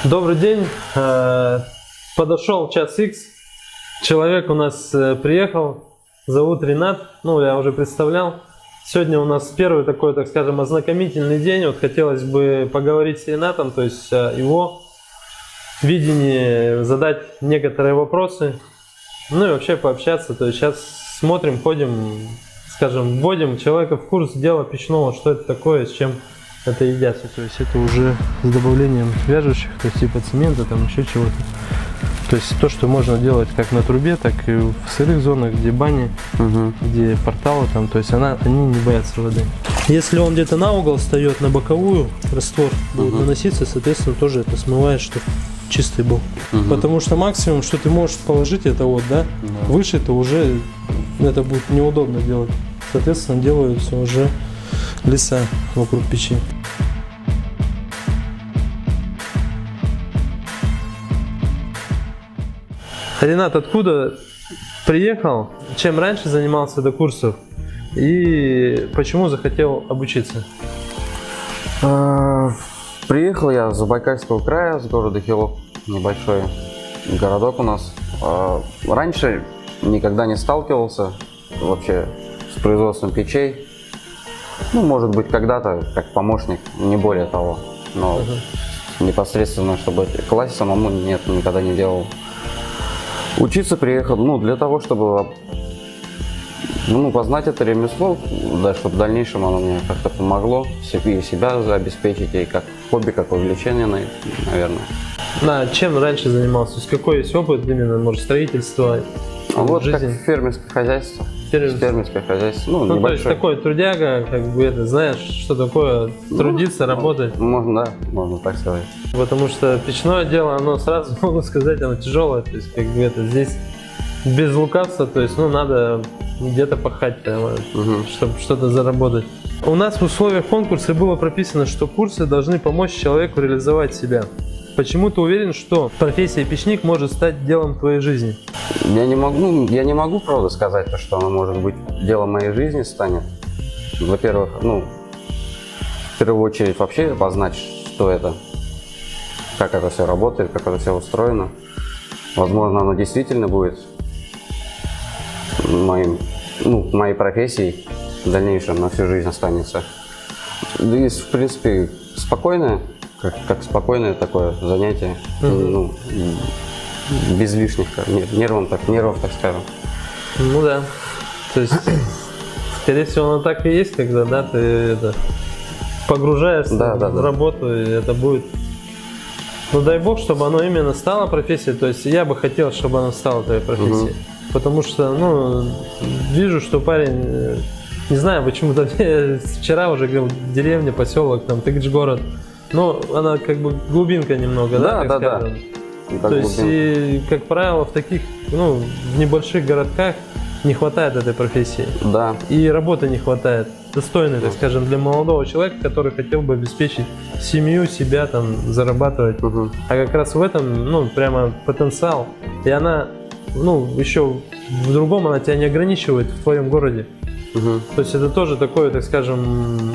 Добрый день. Подошел час X. Человек у нас приехал. Зовут Ренат. Ну, я уже представлял. Сегодня у нас первый такой, так скажем, ознакомительный день. Вот хотелось бы поговорить с Ренатом, то есть его видении, задать некоторые вопросы. Ну и вообще пообщаться. То есть сейчас смотрим, ходим, скажем, вводим человека в курс дела печного, что это такое, с чем это едят. То есть это уже с добавлением вяжущих, то есть типа цемента, там еще чего-то. То есть то, что можно делать как на трубе, так и в сырых зонах, где бани, где порталы там, то есть они не боятся воды. Если он где-то на угол встает, на боковую, раствор будет наноситься, соответственно, тоже это смывает, чтобы чистый был. Потому что максимум, что ты можешь положить, это вот, да, выше это уже, это будет неудобно делать. Соответственно, делаются уже леса вокруг печи. Ренат, откуда приехал, чем раньше занимался до курсов и почему захотел обучиться? Приехал я с Забайкальского края, с города Хилок, небольшой городок у нас. Раньше никогда не сталкивался вообще с производством печей. Ну, может быть, когда-то как помощник, не более того. Но непосредственно, чтобы класть самому, нет, никогда не делал. Учиться приехал, ну, для того, чтобы познать это ремесло, да, чтобы в дальнейшем оно мне как-то помогло и себя обеспечить, и как хобби, как увлечение, наверное. Чем раньше занимался? То есть какой есть опыт именно, может, строительства, вот жизни? Как фермерское хозяйство. Фермерское хозяйство, ну, небольшое. То есть такой трудяга, как бы это, знаешь, что такое трудиться, работать? Можно, да, можно так сказать. Потому что печное дело, оно сразу, могу сказать, оно тяжелое, то есть как бы это здесь без лукавства, то есть, ну, надо где-то пахать, чтобы что-то заработать. У нас в условиях конкурса было прописано, что курсы должны помочь человеку реализовать себя. Почему ты уверен, что профессия печник может стать делом твоей жизни? Я не могу, правда, сказать, что оно может быть делом моей жизни станет. Во-первых, в первую очередь вообще познать, что это, как это все работает, как это все устроено. Возможно, оно действительно будет моей профессией в дальнейшем, на всю жизнь останется. Да и, в принципе, спокойное, как спокойное такое занятие, без лишних нервов, так скажем. Ну да, то есть, скорее всего, оно так и есть, когда, да, ты погружаешься в работу, и это будет. Ну дай бог, чтобы оно именно стало профессией, то есть я бы хотел, чтобы оно стало твоей профессией. Потому что, вижу, что парень, не знаю, почему-то вчера уже говорил, деревня, поселок, там, ты говоришь, город. Но она как бы глубинка немного, да? То есть, и, как правило, в таких, в небольших городках не хватает этой профессии. Да. И работы не хватает. Достойной, так скажем, для молодого человека, который хотел бы обеспечить семью, себя, там, зарабатывать. А как раз в этом, прямо потенциал. И она, еще в другом, она тебя не ограничивает в твоем городе. То есть, это тоже такое, так скажем,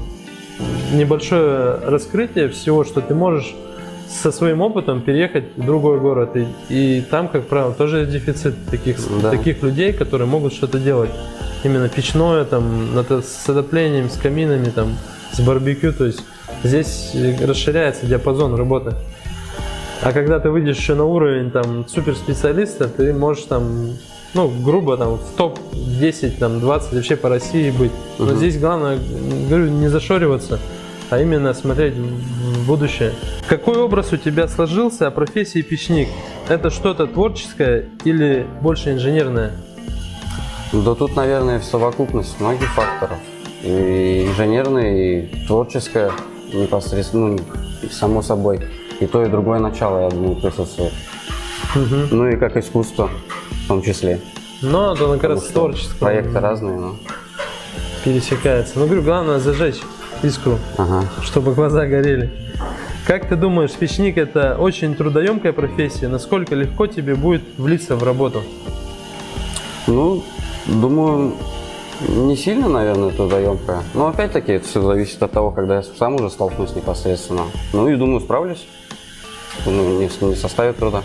небольшое раскрытие всего, что ты можешь со своим опытом переехать в другой город. И там, как правило, тоже есть дефицит таких людей, которые могут что-то делать. Именно печное, там, с отоплением, с каминами, там, с барбекю. То есть здесь расширяется диапазон работы. А когда ты выйдешь еще на уровень там, суперспециалиста, ты можешь там, грубо там, в топ-10, там, 20 вообще по России быть. Но здесь главное, говорю, не зашориваться, а именно смотреть в будущее. Какой образ у тебя сложился о профессии печник? Это что-то творческое или больше инженерное? Да тут, наверное, совокупность многих факторов. И инженерное, и творческое непосредственно, само собой. И то, и другое начало, я думаю, присутствует. Ну и как искусство в том числе. Ну, это как раз творческое. Проекты разные, но пересекается. Говорю, главное зажечь искру, чтобы глаза горели. Как ты думаешь, печник — это очень трудоемкая профессия? Насколько легко тебе будет влиться в работу? Думаю, не сильно, наверное, трудоемкая. Но опять-таки это все зависит от того, когда я сам уже столкнусь непосредственно. И думаю, справлюсь. ну, не составит труда.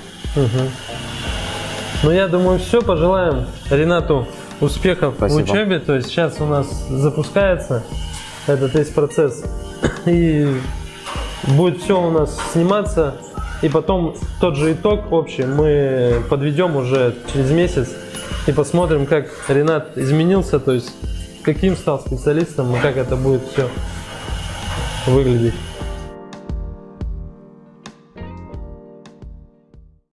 Ну, я думаю, все. Пожелаем Ренату успехов Спасибо. в учебе. То есть сейчас у нас запускается этот весь процесс. И будет все у нас сниматься. И потом тот же итог общий мы подведем уже через месяц. И посмотрим, как Ренат изменился. То есть каким стал специалистом и как это будет все выглядеть.